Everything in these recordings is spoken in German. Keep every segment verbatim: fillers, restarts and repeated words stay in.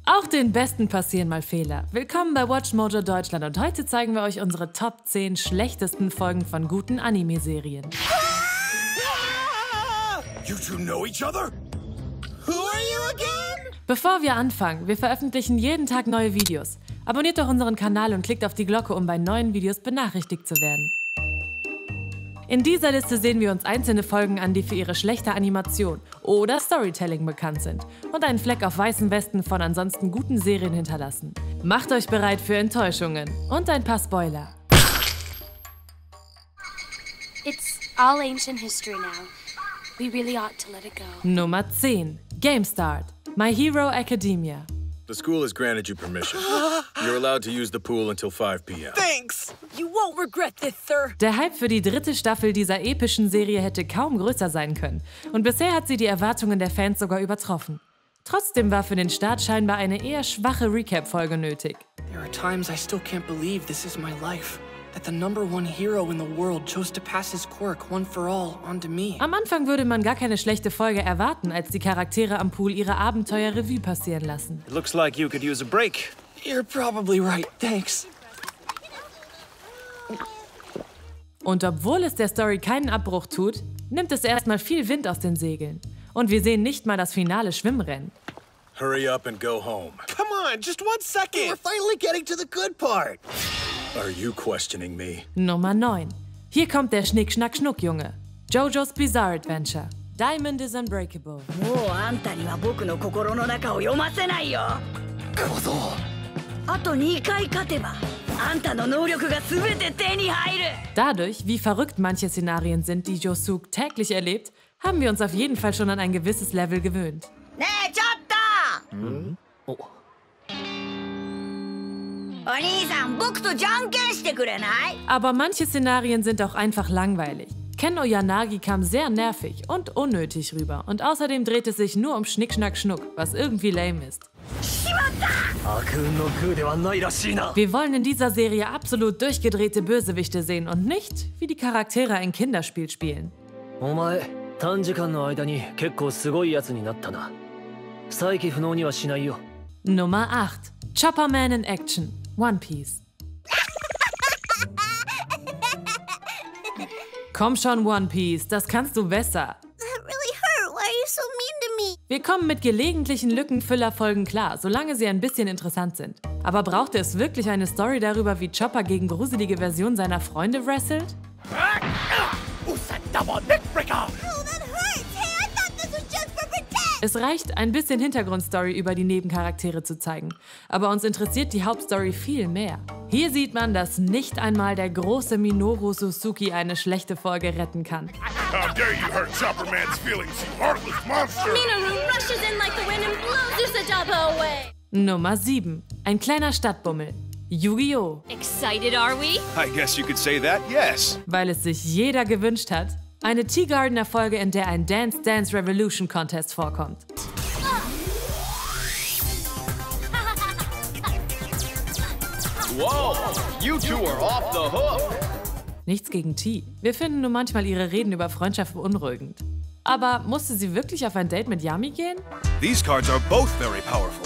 Auch den Besten passieren mal Fehler. Willkommen bei WatchMojo Deutschland und heute zeigen wir euch unsere Top zehn schlechtesten Folgen von guten Anime-Serien. You two know each other? Who are you again? Bevor wir anfangen, wir veröffentlichen jeden Tag neue Videos. Abonniert doch unseren Kanal und klickt auf die Glocke, um bei neuen Videos benachrichtigt zu werden. In dieser Liste sehen wir uns einzelne Folgen an, die für ihre schlechte Animation oder Storytelling bekannt sind und einen Fleck auf weißen Westen von ansonsten guten Serien hinterlassen. Macht euch bereit für Enttäuschungen und ein paar Spoiler. It's all ancient history now. We really ought to let it go. Nummer zehn. Game Start. My Hero Academia. The school has granted you permission. You're allowed to use the pool until five p m Thanks! You won't regret this, sir. Der Hype für die dritte Staffel dieser epischen Serie hätte kaum größer sein können. Und bisher hat sie die Erwartungen der Fans sogar übertroffen. Trotzdem war für den Start scheinbar eine eher schwache Recap-Folge nötig. There are times I still can't believe this is my life. That the number one hero in the world chose to pass his quirk one for all onto me. Am Anfang würde man gar keine schlechte Folge erwarten, als die Charaktere am Pool ihre Abenteuer Revue passieren lassen. It looks like you could use a break. You're probably right, thanks. Und obwohl es der Story keinen Abbruch tut, nimmt es erstmal viel Wind aus den Segeln. Und wir sehen nicht mal das finale Schwimmrennen. Hurry up and go home. Come on, just one second. We're finally getting to the good part. Are you questioning me? Nummer neun. Hier kommt der Schnick-Schnack-Schnuck-Junge. JoJo's Bizarre Adventure. Diamond is Unbreakable. もうあんたには僕の心の中を読ませないよ。 小僧。 あとにかい勝てばあんたの能力が全て手に入る。 Dadurch, wie verrückt manche Szenarien sind, die Josuke täglich erlebt, haben wir uns auf jeden Fall schon an ein gewisses Level gewöhnt. ねえちょっと。お兄さん、僕とじゃんけんしてくれない？ Aber manche Szenarien sind auch einfach langweilig. Ken Oyanagi kam sehr nervig und unnötig rüber. Und außerdem dreht es sich nur um Schnick, Schnack, Schnuck, was irgendwie lame ist. Wir wollen in dieser Serie absolut durchgedrehte Bösewichte sehen und nicht, wie die Charaktere ein Kinderspiel spielen. お前、短時間の間に結構すごいやつになったな。再起不能にはしないよ。 Nummer acht. Chopper Man in Action. One Piece. Komm schon, One Piece, das kannst du besser. That really hurt. Why are you so mean to me? Wir kommen mit gelegentlichen Lückenfüllerfolgen klar, solange sie ein bisschen interessant sind. Aber brauchte es wirklich eine Story darüber, wie Chopper gegen gruselige Versionen seiner Freunde wrestelt? Oh, that hurts. Hey, I thought this was just for pretend. Es reicht, ein bisschen Hintergrundstory über die Nebencharaktere zu zeigen. Aber uns interessiert die Hauptstory viel mehr. Hier sieht man, dass nicht einmal der große Minoru Suzuki eine schlechte Folge retten kann. How dare you hurt Chopper Man's feelings, you heartless monster! Minoru rushes in like the wind and blows Usadaba away. Nummer sieben. Ein kleiner Stadtbummel. Yu-Gi-Oh! Excited, are we? I guess you could say that, yes. Weil es sich jeder gewünscht hat. Eine Tea-Gardener-Folge, in der ein Dance Dance Revolution Contest vorkommt. Whoa, you two are off the hook. Nichts gegen Tea. Wir finden nur manchmal ihre Reden über Freundschaft beunruhigend. Aber musste sie wirklich auf ein Date mit Yami gehen? These cards are both very powerful.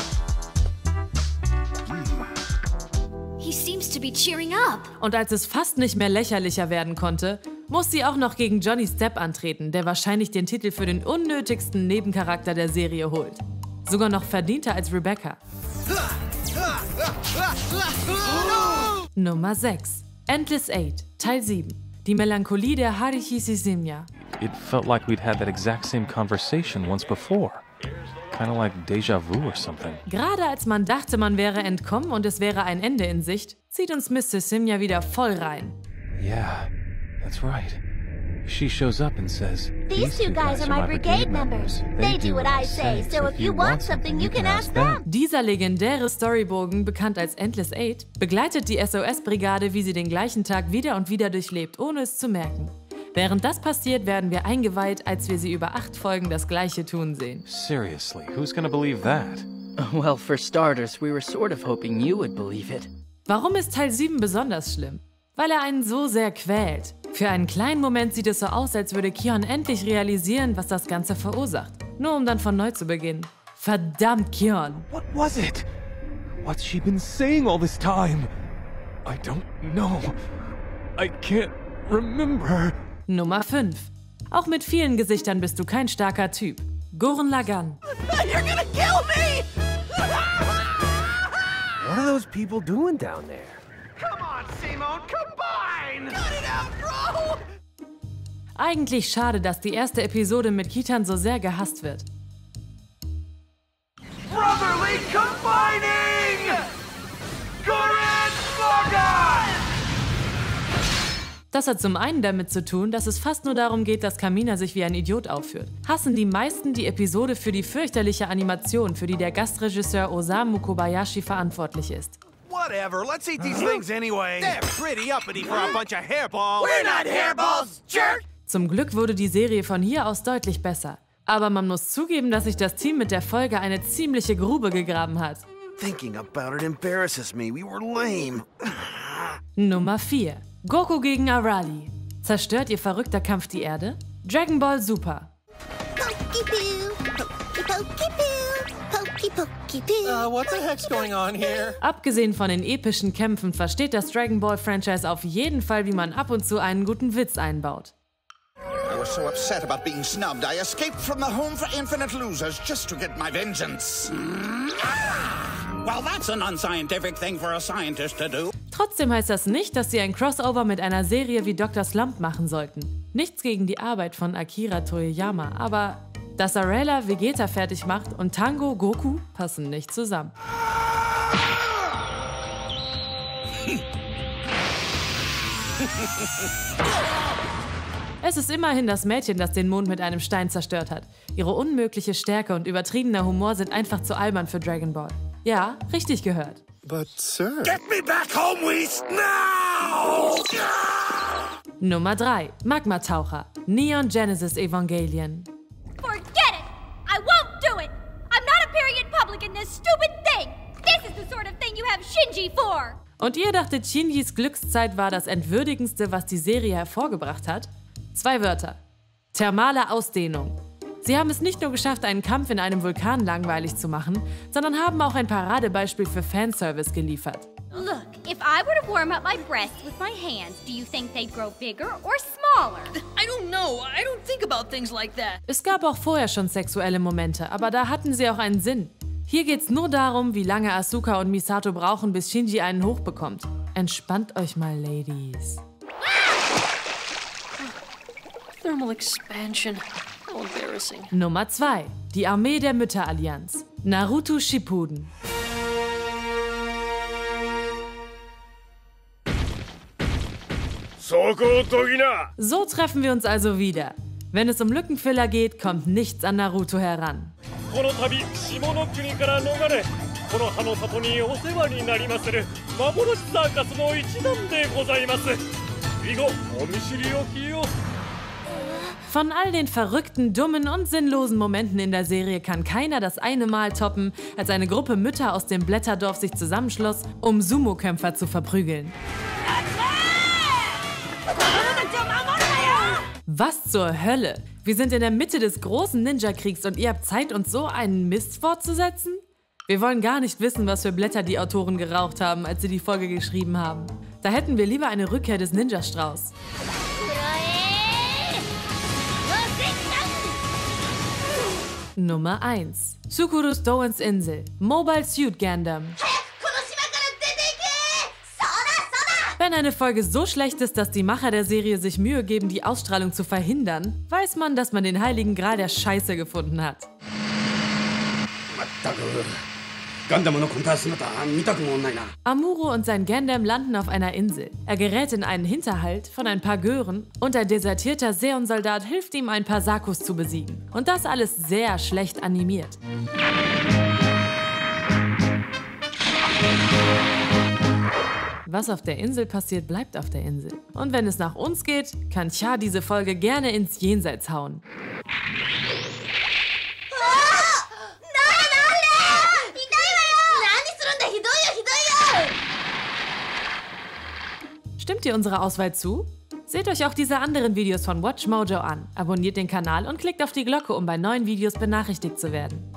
He seems to be cheering up. Und als es fast nicht mehr lächerlicher werden konnte, muss sie auch noch gegen Johnny Step antreten, der wahrscheinlich den Titel für den unnötigsten Nebencharakter der Serie holt. Sogar noch verdienter als Rebecca. Nummer sechs. Endless Eight, Teil sieben. Die Melancholie der Haruhi Suzumiya. It felt like we'd had that exact same conversation once before. Kind of like déjà vu or something. Gerade als man dachte, man wäre entkommen und es wäre ein Ende in Sicht, zieht uns Miss Suzumiya wieder voll rein. Yeah, that's right. She shows up and says, These two guys are my brigade members. They do what I say, so if you want something, you can ask them. Dieser legendäre Storybogen, bekannt als Endless Eight, begleitet die S O S-Brigade, wie sie den gleichen Tag wieder und wieder durchlebt, ohne es zu merken. Während das passiert, werden wir eingeweiht, als wir sie über acht Folgen das Gleiche tun sehen. Seriously, who's gonna believe that? Well, for starters, we were sort of hoping you would believe it. Warum ist Teil sieben besonders schlimm? Weil er einen so sehr quält. Für einen kleinen Moment sieht es so aus, als würde Kion endlich realisieren, was das Ganze verursacht. Nur um dann von neu zu beginnen. Verdammt, Kyon. What was it? What's she been saying all this time? I don't know. I can't remember. Nummer fünf. Auch mit vielen Gesichtern bist du kein starker Typ. Gurren Lagann. You're gonna kill me! What are those people doing down there? Come on, Simone, combine! Cut it out, bro! Eigentlich schade, dass die erste Episode mit Kitan so sehr gehasst wird. Brotherly combining! Gurren Lagann! Das hat zum einen damit zu tun, dass es fast nur darum geht, dass Kamina sich wie ein Idiot aufführt. Hassen die meisten die Episode für die fürchterliche Animation, für die der Gastregisseur Osamu Kobayashi verantwortlich ist. Whatever, let's eat these things anyway. They're pretty uppity for a bunch of hairballs. We're not hairballs, jerk! Zum Glück wurde die Serie von hier aus deutlich besser. Aber man muss zugeben, dass sich das Team mit der Folge eine ziemliche Grube gegraben hat. Thinking about it embarrasses me. We were lame. Nummer vier. Goku gegen Arali. Zerstört ihr verrückter Kampf die Erde? Dragon Ball Super. Uh, what the heck's going on here? Abgesehen von den epischen Kämpfen versteht das Dragon Ball Franchise auf jeden Fall, wie man ab und zu einen guten Witz einbaut. I was so upset about being snubbed, I escaped from the home for infinite losers just to get my vengeance. Well, that's an unscientific thing for a scientist to do. Trotzdem heißt das nicht, dass sie ein Crossover mit einer Serie wie Doktor Slump machen sollten. Nichts gegen die Arbeit von Akira Toriyama, aber dass Arella Vegeta fertig macht und Tango Goku passen nicht zusammen. Es ist immerhin das Mädchen, das den Mond mit einem Stein zerstört hat. Ihre unmögliche Stärke und übertriebener Humor sind einfach zu albern für Dragon Ball. Ja, richtig gehört. But, sir... Get me back home, Whis, now! Nummer drei. Magma-Taucher. Neon Genesis Evangelion. Forget it! I won't do it! I'm not appearing in public in this stupid thing! This is the sort of thing you have Shinji for! Und ihr dachtet, Shinjis Glückszeit war das Entwürdigendste, was die Serie hervorgebracht hat? Zwei Wörter. Thermale Ausdehnung. Sie haben es nicht nur geschafft, einen Kampf in einem Vulkan langweilig zu machen, sondern haben auch ein Paradebeispiel für Fanservice geliefert. Look, if I were to warm up my breasts with my hands, do you think they'd grow bigger or smaller? I don't know. I don't think about things like that. Es gab auch vorher schon sexuelle Momente, aber da hatten sie auch einen Sinn. Hier geht's nur darum, wie lange Asuka und Misato brauchen, bis Shinji einen hochbekommt. Entspannt euch mal, Ladies. Thermal expansion. How embarrassing. Nummer zwei. Die Armee der Mütterallianz. Naruto Shippuden. So treffen wir uns also wieder. Wenn es um Lückenfüller geht, kommt nichts an Naruto heran. Von all den verrückten, dummen und sinnlosen Momenten in der Serie kann keiner das eine Mal toppen, als eine Gruppe Mütter aus dem Blätterdorf sich zusammenschloss, um Sumo-Kämpfer zu verprügeln. Was zur Hölle? Wir sind in der Mitte des großen Ninja-Kriegs und ihr habt Zeit, uns so einen Mist fortzusetzen? Wir wollen gar nicht wissen, was für Blätter die Autoren geraucht haben, als sie die Folge geschrieben haben. Da hätten wir lieber eine Rückkehr des Ninja-Strauß. Nummer eins. Tsukuru's Doans Insel. Mobile Suit Gundam. Wenn eine Folge so schlecht ist, dass die Macher der Serie sich Mühe geben, die Ausstrahlung zu verhindern, weiß man, dass man den heiligen Gral der Scheiße gefunden hat. Amuro und sein Gundam landen auf einer Insel. Er gerät in einen Hinterhalt von ein paar Gören und ein desertierter Seon-Soldat hilft ihm, ein paar Sakus zu besiegen. Und das alles sehr schlecht animiert. Was auf der Insel passiert, bleibt auf der Insel. Und wenn es nach uns geht, kann Cha diese Folge gerne ins Jenseits hauen. Stimmt ihr unserer Auswahl zu? Seht euch auch diese anderen Videos von WatchMojo an, abonniert den Kanal und klickt auf die Glocke, um bei neuen Videos benachrichtigt zu werden.